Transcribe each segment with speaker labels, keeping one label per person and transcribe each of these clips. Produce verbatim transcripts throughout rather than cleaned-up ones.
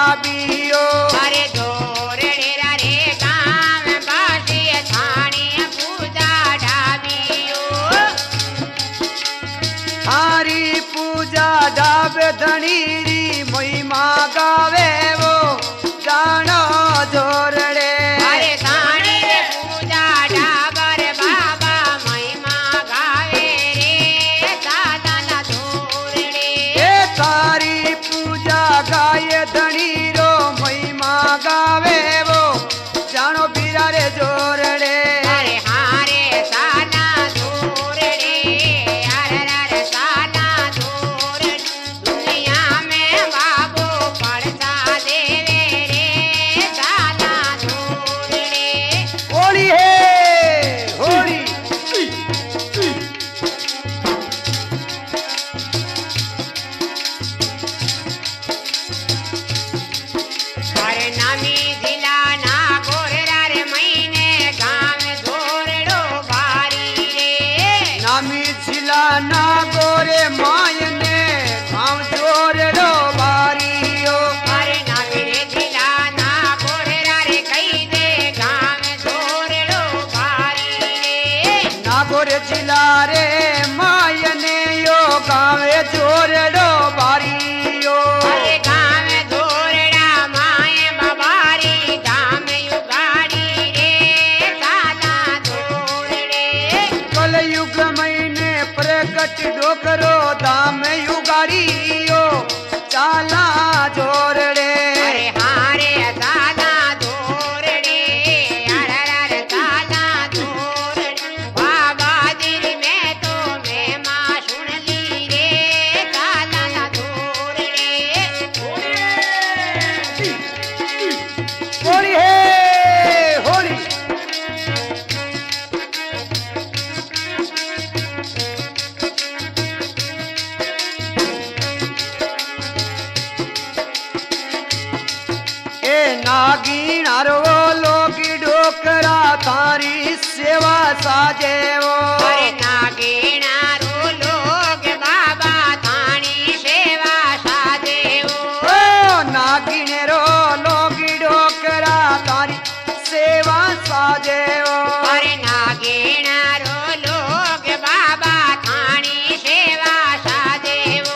Speaker 1: डाबियो
Speaker 2: अरे जोरड़े रे गाम बासी थानी पूजा डाबियो
Speaker 1: हारी पूजा डाबे धनीरी महिमा गावे वो जानो जोरड़े
Speaker 2: अरे थानी रे पूजा डाबर बाबा महिमा गावे रे दादा जोरड़े
Speaker 1: ए तारी पूजा गाये धनीरो महिमा गावे वो जानो बीरा रे जोरड़े
Speaker 2: अरे हारे साना जोरड़े अरे रे साना जोरड़े दुनिया में बाबू पड़ता देवे रे साना जोरड़े
Speaker 1: होली है होली
Speaker 2: अरे नामी जिला ना गोरेरा रे महीने गाँव जोरड़ो बारी रे
Speaker 1: नामी जिला ना गोरे मायने गाँव जोरड़ो बारियो
Speaker 2: अरे नामी रे जिला ना गोरेरा रे कई दे गाँव जोरड़ो बारी रे
Speaker 1: नागोर जिला रे मायने यो गावे जोरड़ो बारियो
Speaker 2: अरे गाँव जोरड़ा माए बाबारी गाँव युगाड़ी रे साला जोरड़े
Speaker 1: कलयुग महीने प्रकट डोकरो दाम युगाड़ियो चाला जोरड़े
Speaker 2: अरे हारे साला जोरड़े अरे रे साला जोरड़े बाबा दिल में तो मैं माँ सुन ली रे साला जोरड़े
Speaker 1: होली है होली ए नागिन आरो लोगी डोकरा थारी सेवा साजेवो
Speaker 2: अरे नागिना रो लोग बाबा थानी सेवा सादेवो
Speaker 1: ओ नागिन रो लोगी डोकरा थारी सेवा साजेवो
Speaker 2: अरे नागिना रो लोग बाबा थानी सेवा सादेवो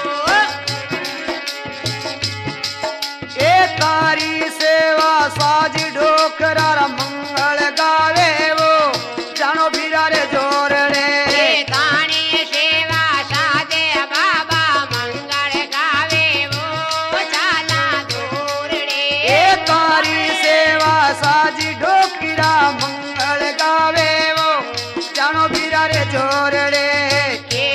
Speaker 1: ए तारी सेवा साज डोकरा रा मंगल गावे वो जानो बीरा रे जोरड़े
Speaker 2: रे थानी सेवा सादे बाबा मंगल गावे वो चाला जोरड़े
Speaker 1: ए तारी सेवा साज डोकरा मंगल गावे वो जानो बीरा रे जोरड़े
Speaker 2: के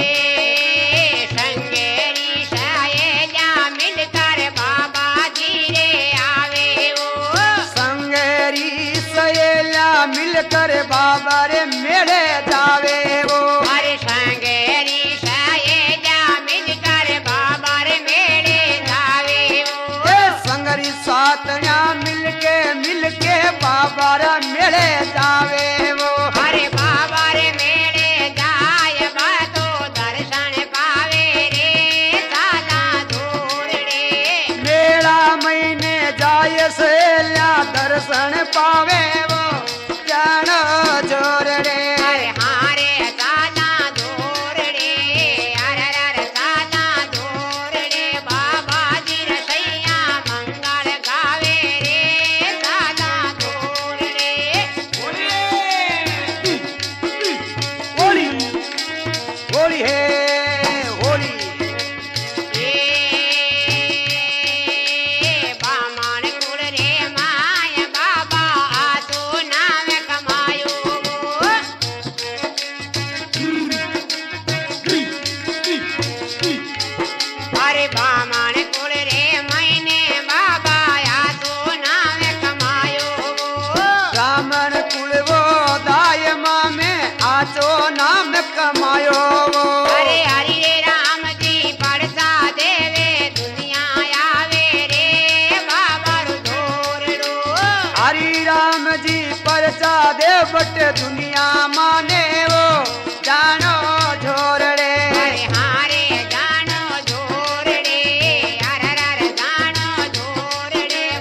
Speaker 2: संगेरी सायेजा मिलकर बाबा जी रे आवे वो
Speaker 1: संगेरी सहेला मिलकर बाबा रे मेले जावे वो
Speaker 2: अरे संगेरी सायेजा मिलकर बाबा रे मेले जावे वो
Speaker 1: ए संगरी सातया मिलके मिलके बाबा रे मेले जावे वो
Speaker 2: अरे बाबा रे मेले जाय बातो दर्शन पावे रे साला जोरड़े
Speaker 1: मेला महीने जाय सहेला दर्शन पावे वो जानो जोरड़े
Speaker 2: अरे हारे साला जोरड़े अरे रे साला जोरड़े बाबा जी रसैया मंगल गावे रे साला जोरड़े
Speaker 1: होली होली है होली
Speaker 2: ए बामण कुल रे माय बाबा आतो नाम कमायो वो अरे बामण कुल रे मैंने बाबा आतो नाम कमायो वो
Speaker 1: ब्राह्मण कुल वो दायमा में आचो नाम कमायो वो
Speaker 2: अरे हरि रे राम जी पड़ता देवे दुनिया आवे रे बाबा रो जोरड़ो
Speaker 1: हरि राम जी परचा दे बट दुनिया माने वो जानो झोरड़े
Speaker 2: अरे हारे जानो जोरड़े अरे रे जानो जोरड़े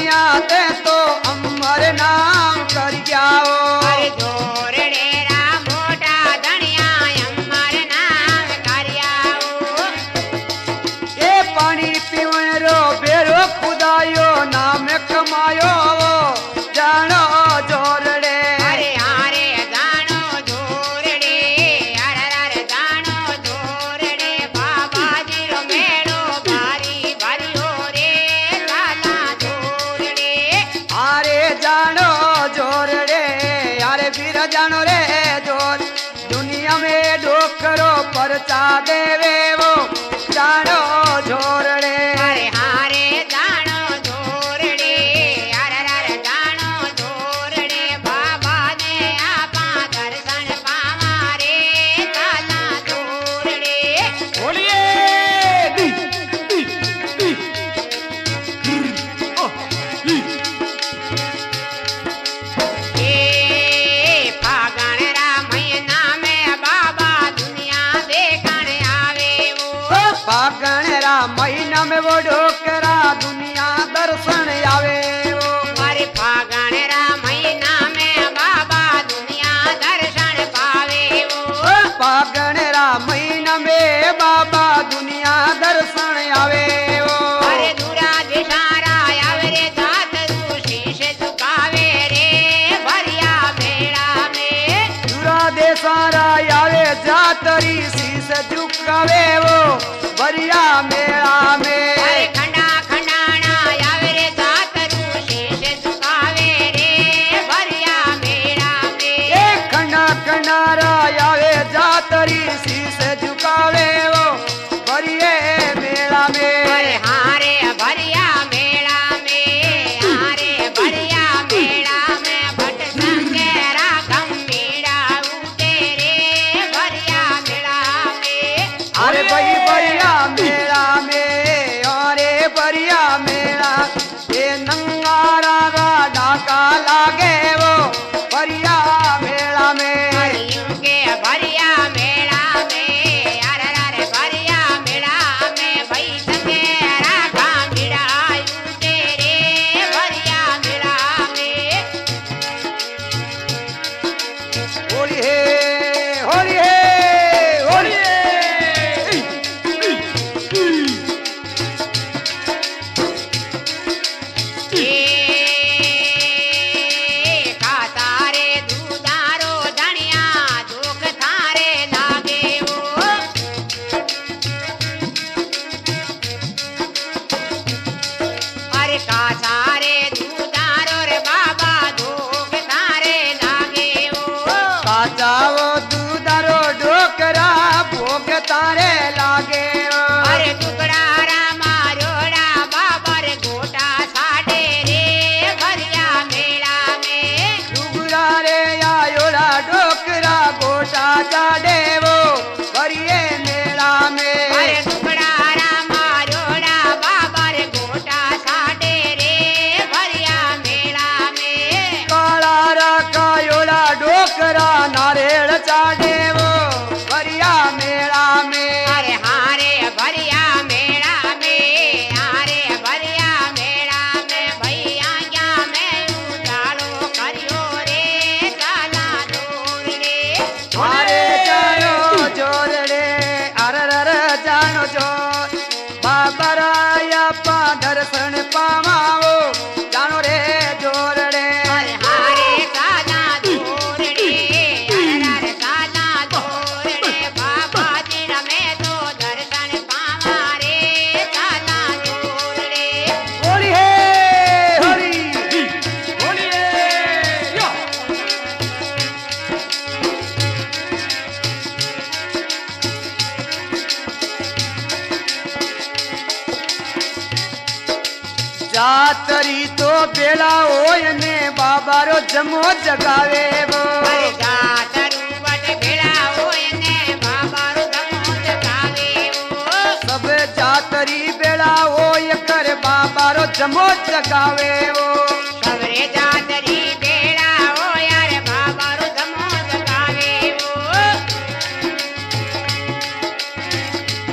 Speaker 1: दुनिया ते तो अमर नाम कर जाओ
Speaker 2: अरे जोरड़े रा मोटा धनिया अमर नाम करियाओ
Speaker 1: ए पानी पीवन रो बेरो खुदायो नाम कमायो जानो जोरड़े
Speaker 2: अरे हारे जानो जोरड़े अरे अरे जानो जोरड़े बाबा जी रो मेलो भारी भरियो रे लाला जोरड़े
Speaker 1: आरे जानो जोरड़े अरे वीर जानो रे जोर दुनिया में डोकरो परचा देवे वो जानो जोरड़े
Speaker 2: अरे हारे जानो जोरड़े अरे अरे जानो जोरड़े बाबा ने आपा दर्शन पावा रे लाला जोरड़े
Speaker 1: बोलिए दी, दी, दी। ओ, ई।
Speaker 2: ए फागण रा महीना में बाबा दुनिया देखण आवे वो
Speaker 1: ओ, फागण रा महीना में वो डोकरा दुनिया दर्शन आवे वो
Speaker 2: अरे फागण रा महीना में बाबा दुनिया दर्शन पावे वो
Speaker 1: ओ, फागण रा महीना में बाबा दुनिया दर्शन आवे वो
Speaker 2: अरे दूरा दिशारा आवे रे जात रू शीश झुकावे रे भरिया मेला में
Speaker 1: दूरा देसारा आवे जातरी शीस झुकावे वो बरिया मेला में
Speaker 2: अरे खंडा खंडाना आवे रे जात रू शीश झुकावे रे भरिया मेला में
Speaker 1: ए खंडा खंडारा आवे जातरी शीस झुकावे वो बरिए मेला में
Speaker 2: अरे हारे भरिया मेला में हारे भरिया मेला में भट संगेरा गंभीरा उठे रे भरिया मेला में
Speaker 1: अरे भाई बरिया मेला में अरे बरिया मेला ये नंगारा का डाका लागे वो बरिया मेला में
Speaker 2: के भरिया मेला में अरे अरे भरिया मेला में भाई संगेरा गंभीरा उठे रे भरिया मेला में
Speaker 1: होली है होली है होली है
Speaker 2: ए कातारे दूधारो धनिया दुख थारे लागे वो अरे कातारे दूधारो रे बाबा दुख थारे लागे वो
Speaker 1: काचाओ दूधरो डोकरा भोग तारे लागे वो।
Speaker 2: अरे टुकड़ा रामा रोड़ा बाबा रे गोटा साडे रे भरिया मेला में
Speaker 1: डुगरा रे आयोड़ा डोकरा गोटा जाडे वो बरिए मेला में
Speaker 2: अरे टुकड़ा रामा रोड़ा बाबा रे गोटा साडे रे भरिया मेला में
Speaker 1: काला रा कायोड़ा डोकरा नारेड़ चाडे वो बरिया मेला में
Speaker 2: अरे हारे भरिया मेला में हारे भरिया मेला में भैया क्या मैं उजालो करियो रे लाला दूर रे
Speaker 1: अरे जानो जोर रे अरर जानो जोर बाबा राया पा दर्शन पावाओ जानो रे जोर रे
Speaker 2: अरे हारे साला दूर रे अरे साला दूर रे बाबा जी रमे तो दर्शन पावा रे साला दूर रे
Speaker 1: होली है होली होली है यो जातरी तो बेला होय ने बाबा रो जमो जगावे वो
Speaker 2: अरे जातरू बट भेड़ा होय ने बाबा रो धमो जगावे वो
Speaker 1: सब जातरी बेला होय कर बाबा रो जमो जगावे वो
Speaker 2: सबरे जातरी भेड़ा हो यार बाबा रो धमो जगावे वो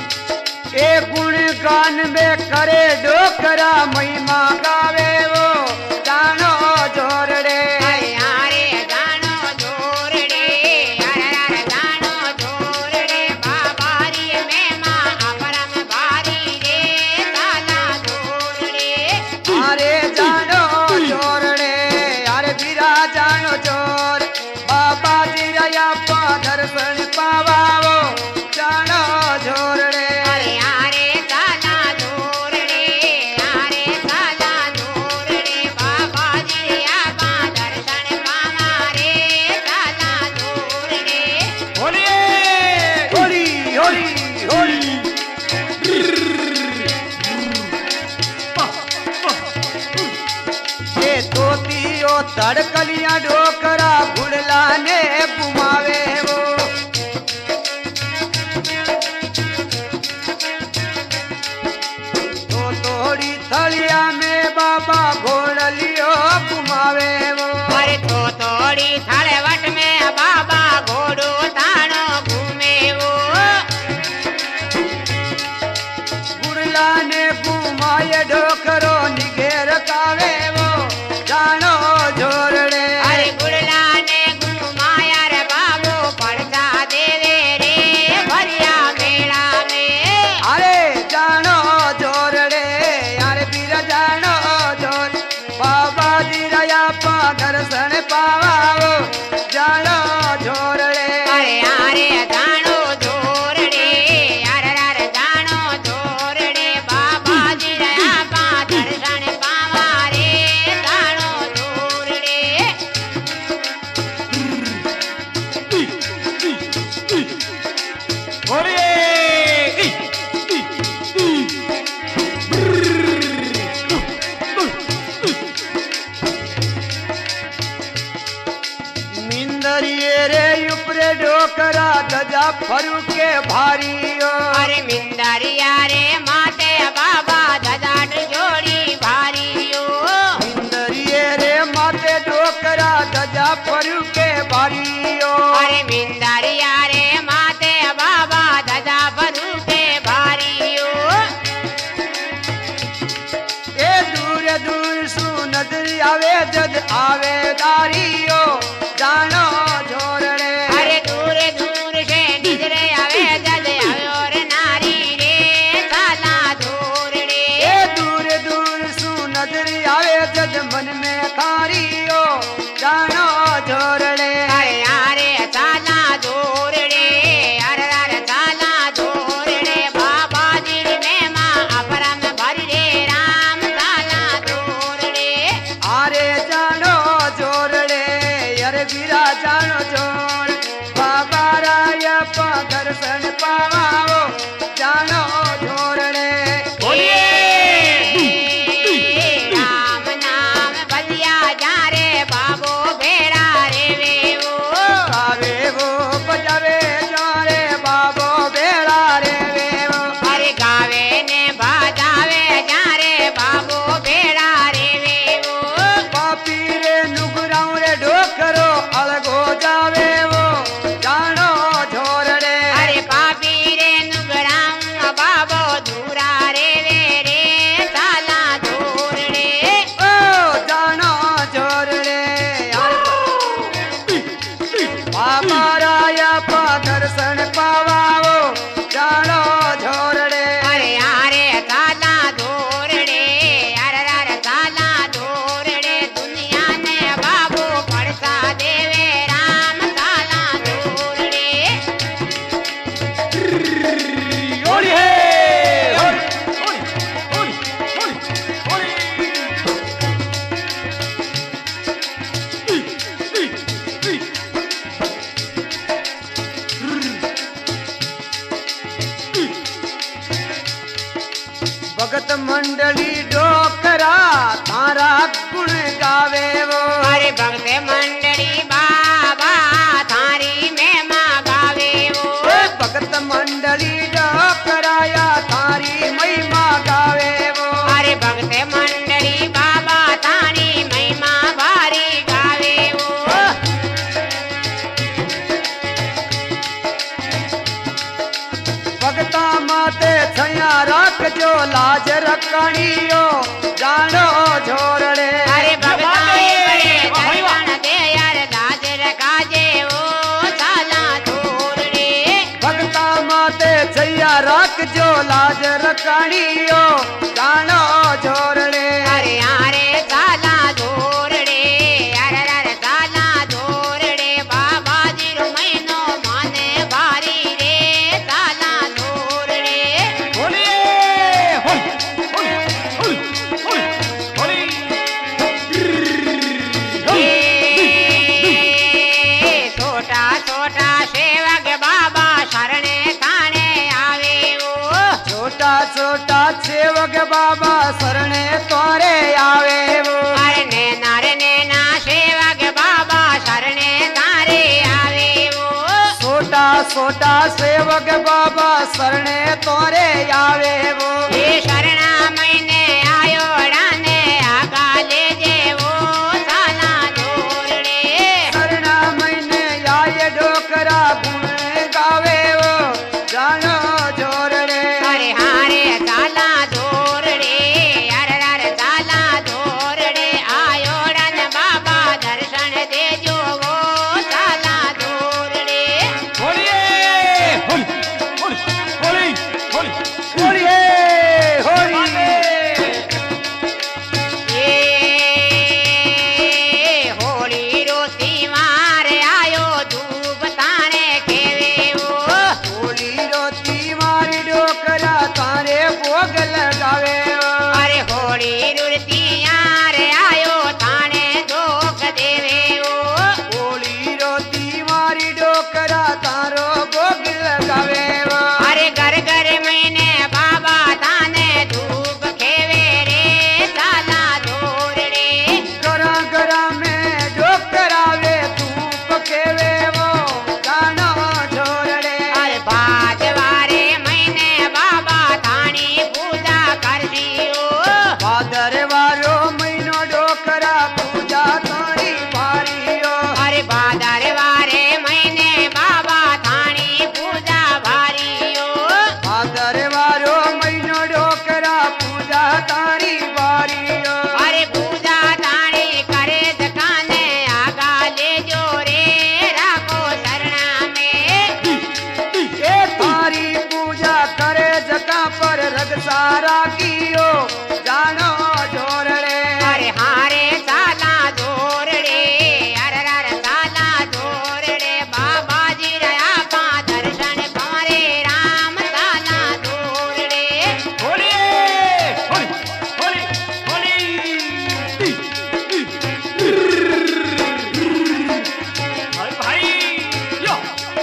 Speaker 1: ए गुण गान में करे डोकरा महिमा गावे वो धड़कलियां ढोकरा गुड़ला ने घुमावे वो तो तोड़ी थलिया में बाबा घोड़लियो घुमावे वो
Speaker 2: अरे तो तोड़ी थाड़वट में बाबा घोड़ो तानो घूमे वो
Speaker 1: गुड़ला ने घुमाए ढोकरो निघेर कावे वो जानो जोरड़े
Speaker 2: अरे गुड़ला ने घुमाया रे बाबू पड़ता देवे रे भरिया मेला में
Speaker 1: अरे जानो जोरड़े यार बीर जानो जोर बाबा जी रया पा दर्शन पावाओ जानो जोरड़े
Speaker 2: अरे अरे जानो जोरड़े अरे अरे जानो जोरड़े बाबा जी रया पा दर्शन पावा रे जानो जोरड़े
Speaker 1: मिंदरिये रे उपरे ढोकरा दजा फरू के भारियो
Speaker 2: अरे मिंदरिया रे माते बाबा ददाट जोड़ी भारियो
Speaker 1: मिंदरिये रे माते ढोकरा दजा फरू के भारियो
Speaker 2: अरे मिंदरिया रे माते बाबा ददा बरू के भारियो
Speaker 1: ए दूर दूर सु नजर आवे जद आवे दारियो जानो जोरड़े
Speaker 2: अरे दूर दूर से निजरे आवे जद आयो रे नारी रे साला दूर रे
Speaker 1: ए दूर दूर सु नजर आवे जद मन में थारियो जानो जोरड़े
Speaker 2: अरे अरे साला दूर रे अरे अरे साला दूर रे बाबा जी में माँ अपरम भरी रे राम साला दूर रे
Speaker 1: आरे जानो जोरड़े अरे बीरा जानो जोर बाबा राय पा दर्शन पावाओ जानो जोरड़े
Speaker 2: राम नाम बलिया जा रे बाबो भेड़ा रे वे वो
Speaker 1: आवे वो बजावे जोरे बाबो बेड़ा रे वे वो
Speaker 2: अरे गावे ने बाजावे जा रे बाबो भेड़ा रे वे वो
Speaker 1: पापी रे नुगराऊ रे ढोकरो अलगो जावे वो जानो जोरड़े
Speaker 2: अरे पापी रे नुगराऊं बाबो दूरा रे वे रे साला दूर रे
Speaker 1: ओ जानो जोरड़े बाबा राय पा दर्शन पावाओ जानो जोरड़े
Speaker 2: अरे अरे साला दूर रे अरे अरे साला दूर रे दुनिया ने बाबू पड़ता देवे राम साला दूर रे
Speaker 1: होली है होली होली होली भगत मंडली डोकरा तारा गुण गावे वो
Speaker 2: अरे भक्त मंडली बाबा थारी में माँ गावे वो
Speaker 1: ए भगत मंडली डोकराया तारी महिमा गावे वो
Speaker 2: अरे भक्त मंडली बाबा थारी महिमा भारी गावे वो
Speaker 1: भगता माते छया रख जो लाज रखणियो जानो झोरड़े
Speaker 2: अरे भगताई बड़े दर्शन दे यार लाज रखाजे वो साला दूर रे
Speaker 1: भगता माते छया रख जो लाज रखणियो जानो झोरड़े
Speaker 2: अरे अरे साला दूर रे अरे अरे साला दूर रे बाबा जी रो महीनो माने भारी रे साला दूर रे
Speaker 1: होली होली होली होली होली
Speaker 2: ए, छोटा छोटा सेवक बाबा शरणे खाने आवे वो
Speaker 1: छोटा छोटा सेवक बाबा शरणे तोरे आवे वो
Speaker 2: अरे नैना रे नैना से
Speaker 1: छोटा सेवक बाबा शरणे तोरे आवे वो
Speaker 2: ये शरणा मैंने आयो डाने आगा ले जेवो साला जोरड़े
Speaker 1: शरणा महीने आए डोकरा गुण गावे वो जानो जोरड़े
Speaker 2: अरे हारे साला जोरड़े अरे अरे साला जोरड़े आयो डान बाबा दर्शन दे जो वो साला जोरड़े
Speaker 3: बोलिए होली होली होली होली
Speaker 1: होलिए होली
Speaker 2: ये होली रोती मार आयो धूप ताने केवे वो
Speaker 1: होली रोती मारी डोकरा तारे भोग लगावे वो
Speaker 2: अरे होली रुड़ती यार आयो ताने धोख देवे वो
Speaker 1: होली रोती मारी डोकरा तारो भोग लगावे वो
Speaker 2: अरे घर घर मैंने बाबा ताने धूप खेवे रे साला धोरड़े
Speaker 1: गरा गरा में डोकरावे धूप खेवे वो जानो जोरड़े
Speaker 2: अरे बाजवारे मैंने बाबा तानी पूजा कर दियो
Speaker 1: भादर वारो महीनो डोकरा पूजा तारी भारियो
Speaker 2: अरे बादर वारे मैंने बाबा थानी पूजा भारियो
Speaker 1: भादर वारो महीनो डोकरा पूजा तारी भारियो
Speaker 2: अरे पूजा थानी करे दकाने आगा ले जो रे राखो शरणा में
Speaker 1: ए तारी पूजा करे जका पर रग सारा कियो जानो जोरड़े
Speaker 2: अरे हारे साला जोरड़े अरे अरे साला जोरड़े बाबा जी रया पा दर्शन पारे राम साला जोरड़े
Speaker 3: बोलिए होली होली होली भाई भाई यो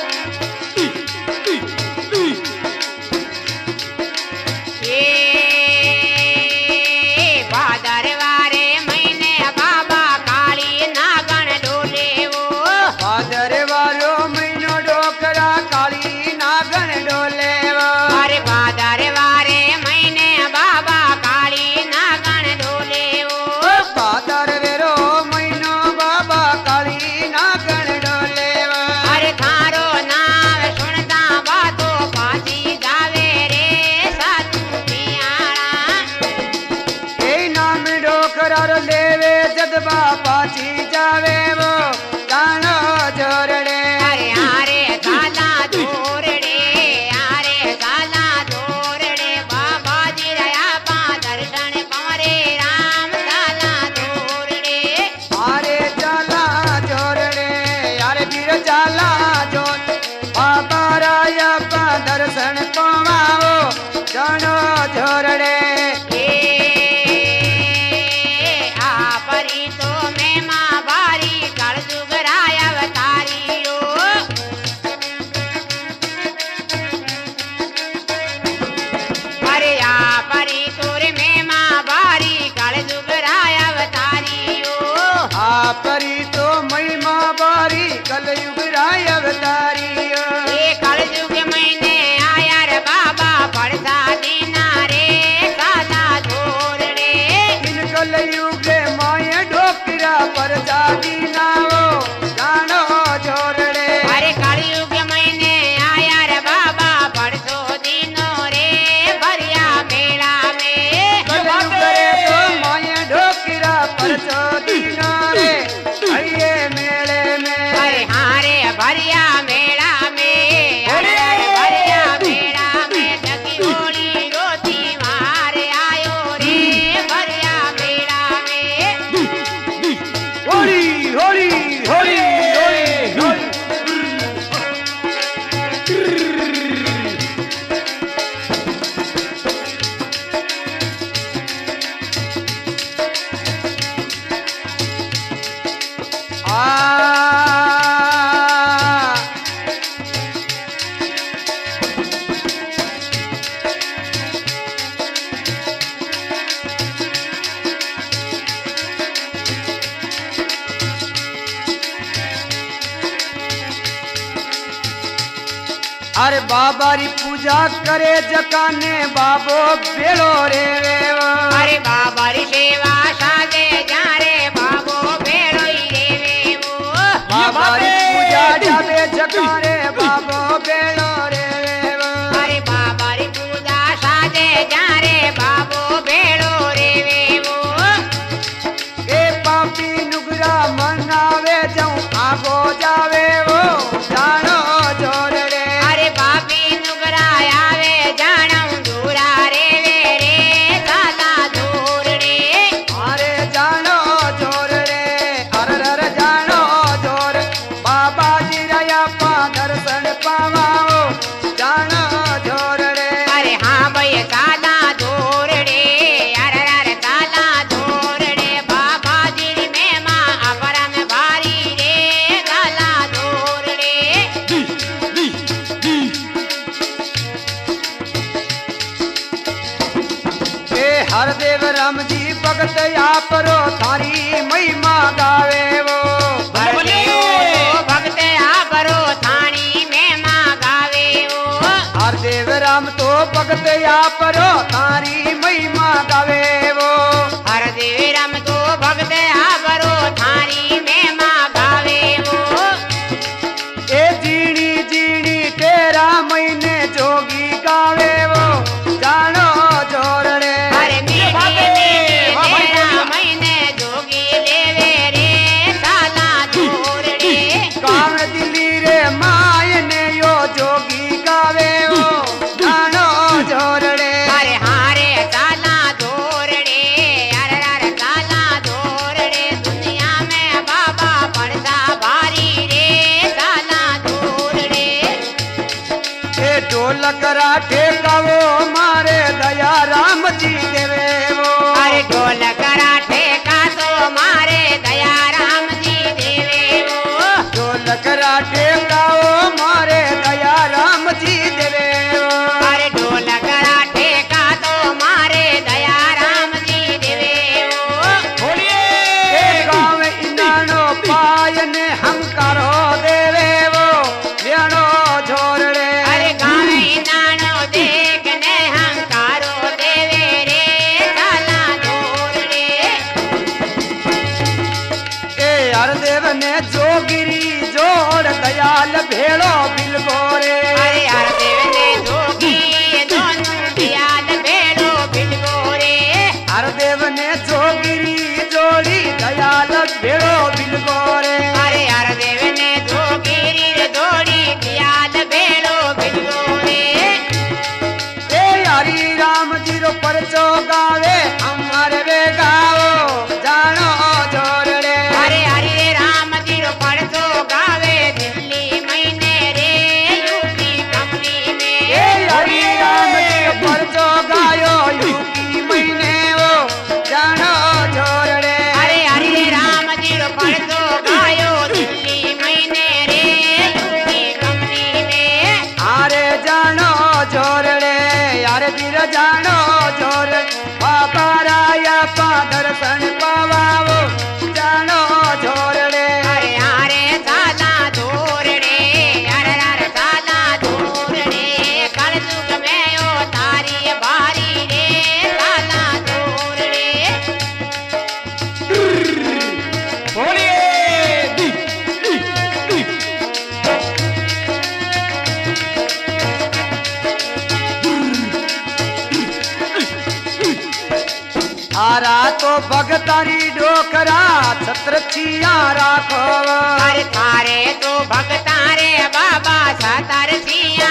Speaker 2: ये बादर वारे मैंने बाबा काली नागण डोले वो
Speaker 1: भादर वारो महीनो डोकरा काली नागन डोले वो
Speaker 2: अरे बादर वारे मैंने बाबा काली नागण डोले वो
Speaker 1: भादर वेरो महीनो बाबा काली नागन डोले वो
Speaker 2: अरे थारो नाम सुनता बातो पासी जावे रे साधु पियाणा
Speaker 1: ए नाम डोकरा रो लेवे जदबा पाची जावे वो जानो जोरड़े
Speaker 2: अरे आरे साला जोरड़े आरे साला जोरड़े बाबा जी रया पा दर्शन पारे राम साला जोरड़े
Speaker 1: आरे जाला जोरड़े यारे वीर जाला जोर बाबा राया पा दर्शन पवाओ जानो जोरड़े
Speaker 2: ए आ परी तो मैं माँ बारी कल जुगराय अवतारियो अरे आ परी तोरे में माँ बारी कल जुगराय अवतारियो
Speaker 1: आ परी तो महिमा बारी कलयुग राय अवतारियो
Speaker 2: ये कलयुग मैंने आया रे बाबा पड़ता दीना रे सादा जोरड़े
Speaker 1: इन कलयुग माय ढोकरा पर जादी नाओ जानो जोरड़े
Speaker 2: अरे कलयुग मैंने आया रे बाबा पड़तो दीनो रे भरिया मेला में
Speaker 1: कलयुग रे तो माय ढोकरा पर जादी ना रे आई बाबा री पूजा करे जकाने बाबो बेड़ो रे वेवो
Speaker 2: अरे बाबा री सेवा साजे जारे बाबो बेड़ो रे वेवो
Speaker 1: बाबा री पूजा जावे जकाने बाबो बेड़ो रे वेवो
Speaker 2: अरे बाबा री पूजा साजे जारे बाबो बेड़ो रे वेवो
Speaker 1: ए पापी नुगरा मनावे जाऊं आगो जावे वो जानो जोर रे
Speaker 2: अरे पापी नुगरा आवे जाणं दूरा रे वे रे साला दूर रे
Speaker 1: अरे जानो जोर रे अरे अरे जानो जोर बाबा जी रया पा दर्शन पावाओ जानो जोर रे
Speaker 2: अरे हाँ भैया साला दूर रे अरे अरे साला दूर रे बाबा जी री महिमा अपरम भारी रे साला दूर रे
Speaker 1: ए हरदेव राम जी भगत आपरो थारी महिमा गावे वो
Speaker 3: बल्ले
Speaker 2: भक्त आपरो थानी महिमा गावे ओ
Speaker 1: हरदेव राम तो भगत आपरो थारी महिमा गावे वो
Speaker 2: हर देव रम तो भक्त आपरो थानी महिमा गावे ओ
Speaker 1: ए जीणी जीणी तेरा महीने जोगी गावे वो जानो जोर रे
Speaker 2: अरे मीठे मीठे तेरा महीने जोगी लेवे रे साला दूर रे
Speaker 1: काम दिली रे मायने यो जोगी गावे वो जानो जोर रे
Speaker 2: अरे हारे साला दूर रे अरे अरे साला दूर रे दुनिया में बाबा पड़ता भारी रे साला दूर रे
Speaker 1: ए ढोलक राठे गावो मारे दया राम जी देवे वो
Speaker 2: अरे ढोल कराठे का तो मारे दया राम जी देवे वो
Speaker 1: ढोलक राठे गावो मारे दया राम जी देवे वो
Speaker 2: अरे ढोल कराठे का तो मारे दया राम जी देवे वो
Speaker 3: बोलिए
Speaker 1: ए गाँव इनानो पायने हंकारो देवे वो लेनो झोर रे
Speaker 2: अरे गावे नानो देखने हंकारो देवे रे साला दूर रे
Speaker 1: ए हरदेव ने जोगिरी जोड़ दयाल भेड़ो बिलगो रे
Speaker 2: अरे हर देव ने जोगी दोनों दियाल भेड़ो बिलगो रे
Speaker 1: हरदेव ने जोगिरी जोड़ी दयाल भेड़ो बिलगो रे
Speaker 2: अरे हर देव ने जोगिरी रे जोड़ी दियाल भेड़ो बिलगो रे
Speaker 1: ए हरि राम जी रो परचो गावे हमारे वे गाओ जानो जोर रे
Speaker 2: अरे हरे राम जी रो पढ़तो गावे दिल्ली महीने रे यूपी कंपनी में
Speaker 1: ए हरि राम जी रो परचो गायो यूपी महीने वो जानो जोर रे
Speaker 2: अरे हरे राम जी रो पढ़तो गायो दिल्ली महीने रे यूपी कंपनी में
Speaker 1: आरे जानो जोर रे यार वीर जानो जोर बाबा राया पा दर्शन पावाओ जानो जोर रे
Speaker 2: अरे अरे साला दूर रे अरे अरे साला दूर रे कल युग में ओ तारी भारी रे साला दूर रे
Speaker 3: बोलिए
Speaker 1: आरा तो भगतारी डोकरा छत्र छिया राखो
Speaker 2: अरे थारे तो भगतारे बाबा सतर सिया